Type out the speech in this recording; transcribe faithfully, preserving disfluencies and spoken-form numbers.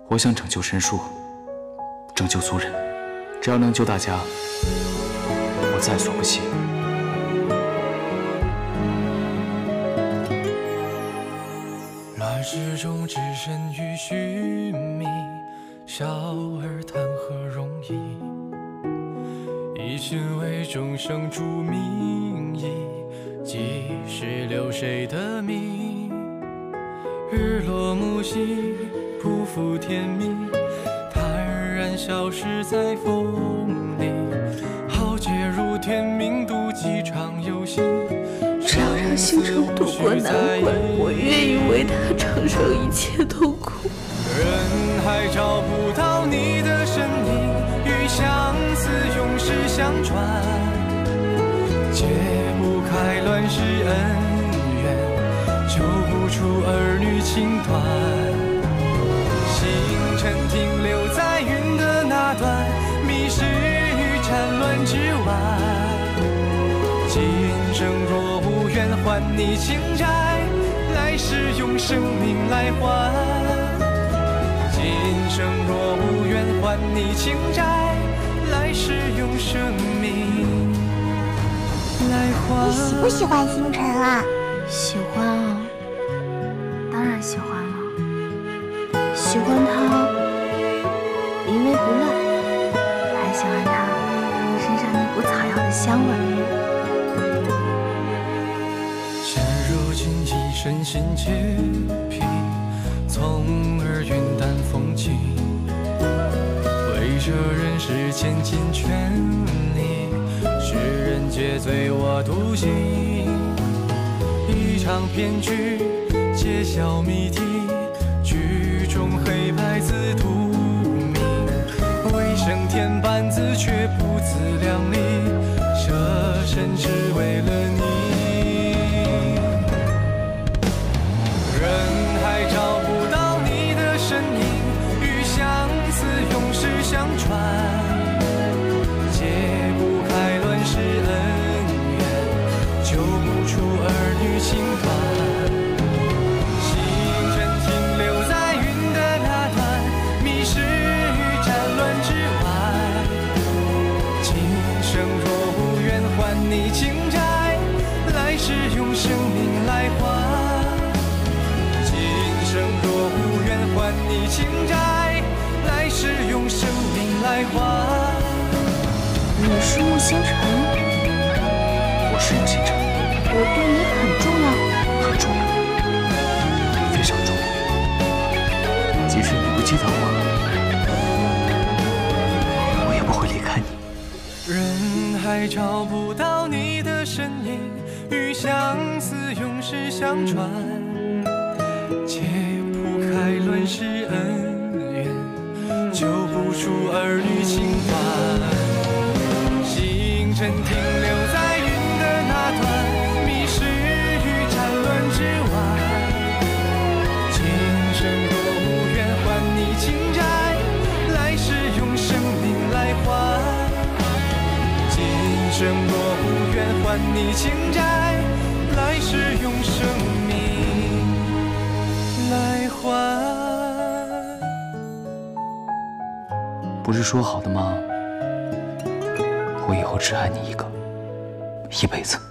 我想拯救神树，拯救族人，只要能救大家，我在所不惜。 乱世中只身于虚名，小儿谈何容易？一心为众生筑名义，几时留谁的名？日落暮息，匍匐天命，坦然消失在风里。浩劫如天命，渡几场游戏。 只要让星辰渡过难关，我愿意为他承受一切痛苦。 人海找不到你的身影，与相思永世相传，解不开乱世恩怨，救不出儿女情团。星辰停留在云的那端，迷失于战乱之外。今生若无缘还你情债，来世用生命来还。今生若无缘还你情债，来世用生命来还。 你喜不喜欢星辰啊？ 喜欢啊，当然喜欢了。喜欢他临危不乱，还喜欢他身上那股草药的香味。 现如今一身心洁癖，从而云淡风轻，为这人世倾尽全力，世人皆醉我独醒。一场骗局，揭晓谜题，剧中黑白自图明。为生天半字，却不自量力，舍身只为了你。人海找不到你的身影，与相思永世相传，解不开乱世恩怨，救不出儿女情团。星辰停留在云的那端，迷失于战乱之外。今生若无缘还你情债，来世用生命来还。若无缘还你情债，来世用生命来还。 你是穆星辰， 我是穆星辰， 我对你很重要， 很重要，非常重要。即使你不记得我，我也不会离开你。 人海找不到你的身影，与相思永世相传，解不开乱世恩怨，救不出儿女情团。星辰停留在云的那端，迷失于战乱之外。今生若无缘还你情债，来世用生命来还。今生若无缘还你情债，来世用生命来还。 不是说好的吗？我以后只爱你一个，一辈子。